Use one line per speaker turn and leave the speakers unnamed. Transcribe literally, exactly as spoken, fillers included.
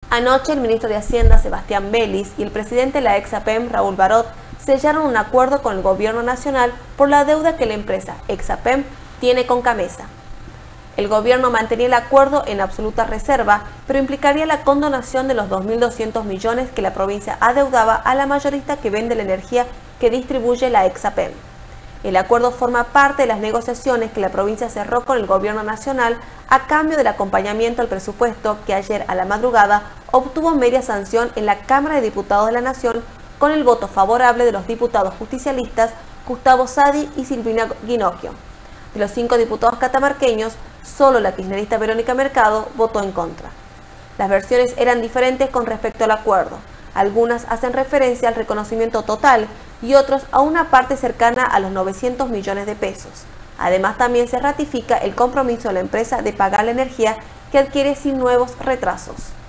Anoche el ministro de Hacienda, Sebastián Bellis, y el presidente de la Exapem, Raúl Barot, sellaron un acuerdo con el gobierno nacional por la deuda que la empresa Exapem tiene con Camesa. El gobierno mantenía el acuerdo en absoluta reserva, pero implicaría la condonación de los dos mil doscientos millones que la provincia adeudaba a la mayorista que vende la energía que distribuye la Exapem. El acuerdo forma parte de las negociaciones que la provincia cerró con el gobierno nacional a cambio del acompañamiento al presupuesto que ayer a la madrugada obtuvo media sanción en la Cámara de Diputados de la Nación con el voto favorable de los diputados justicialistas Gustavo Sadi y Silvina Ginocchio. De los cinco diputados catamarqueños, solo la kirchnerista Verónica Mercado votó en contra. Las versiones eran diferentes con respecto al acuerdo. Algunas hacen referencia al reconocimiento total y otros a una parte cercana a los novecientos millones de pesos. Además, también se ratifica el compromiso de la empresa de pagar la energía que adquiere sin nuevos retrasos.